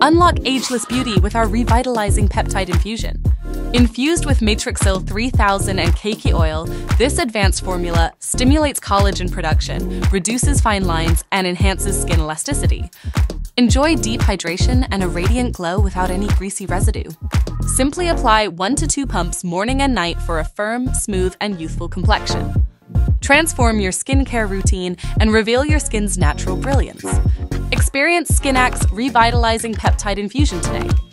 Unlock ageless beauty with our revitalizing peptide infusion. Infused with Matrixyl 3000 and kaki oil, this advanced formula stimulates collagen production, reduces fine lines, and enhances skin elasticity. Enjoy deep hydration and a radiant glow without any greasy residue. Simply apply 1 to 2 pumps morning and night for a firm, smooth, and youthful complexion. Transform your skincare routine and reveal your skin's natural brilliance. Experience SkinAct's revitalizing peptide infusion today.